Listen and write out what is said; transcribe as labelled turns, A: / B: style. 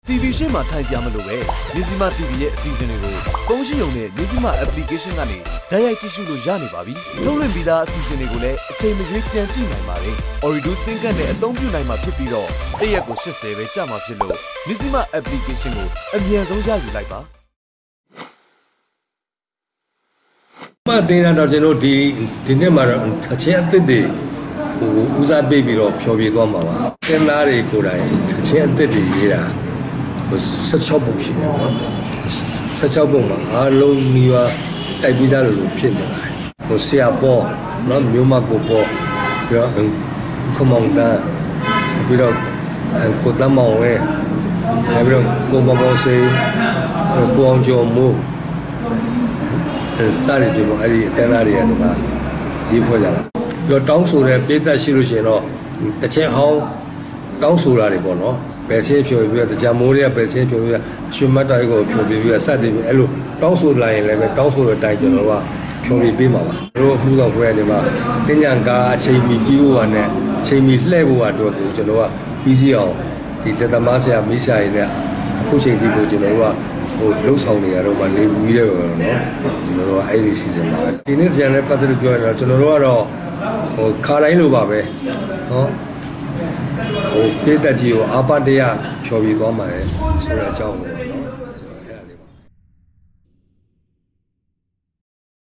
A: TV ရှင်းမှာထိုင်ကြမလို့ပဲမြစီမ TV ရဲ့အစီအစဉ်တွေကိုဖုန်းရှိုံနဲ့မြစီမ application ကနေတိုက်ရိုက်ကြည့်ရှုလို့ရနေပါပြီ။ထုတ်လွှင့်ပြီးသားအစီအစဉ်တွေကိုလည်းအချိန်မရွေးပြန်ကြည့်နိုင်ပါတယ်။ Oridu စင်ကတ်နဲ့အသုံးပြုနိုင်မှာဖြစ်ပြီးတော့တစ်ရက်ကို80ပဲကြာမှာဖြစ်လို့မြစီမ application ကိုအမြန်ဆုံးရယူလိုက်ပါ။
B: မတင်ရတော့ကျွန်တော်ဒီနေ့မှာတော့အချင်းအသစ်တွေဦးစားပေးပြီးတော့ဖြောပြသွားမှာပါ။ကျင်းသားတွေကိုယ်တိုင်အချင်းအသစ်တွေရေးတာ16ပုံရှိတယ်နော်16ပုံမှာအားလုံးမိပါတိုက်ပြီးသားလို့ဖြစ်နေပါတယ်ဟိုဆရာပေါ်နော်မြို့မကိုပေါ်ပြီးတော့ခမောင်တာပြီးတော့ကိုတမောင်ဝဲပြီးတော့ကိုမမောစေကိုအောင်ကျော်မိုးစားရကြည့်မို့အဲ့ဒီအတန်းသားတွေကနေမှရေးဖွဲ့ကြတာပြီးတော့တောင်းဆိုတဲ့ပြည်သက်ရှိလို့ရှိရင်တော့တချင်းဟောင်းတောင်းဆိုတာတွေပေါ့နော်ဘယ်ချင်းဖြိုပြီးတော့ကြာမိုးတွေကဘယ်ချင်းဖြိုပြီးရွှေမတ်တိုင်းကိုဖြိုပြီးစတင်ပြီးအဲ့လိုတောင်းဆိုလာရင်လည်းပဲတောင်းဆိုတဲ့အတိုင်းကျွန်တော်တို့ကဖြိုပြီးပေးမှာပါတို့အမှုဆောင်ဖွဲ့နေမှာတင်ညာကားအချိန်မီပြီးဖို့ကနဲ့အချိန်မီလှည့်ဖို့အတွက်ကိုကျွန်တော်ကပြီးစီအောင်ဒီလက်သမားဆရာမိဆရာကြီးနဲ့အခုချိန်ထိကိုကျွန်တော်တို့ကဟိုလှုပ်ဆောင်နေရတော့မှနေပြီးတယ်နော်ကျွန်တော်တို့ကအဲ့ဒီစီစဉ်ပါဒီနေ့ကျန်တဲ့ပတ်သက်လို့ပြောရတော့ကျွန်တော်တို့ကတော့ဟိုခါတိုင်းလိုပါပဲနော်ဟိုပြည်သက်ကြီးကိုအာပတ္တရဖြော်ပြသွားမှာလေဆိုတဲ့အကြောင်း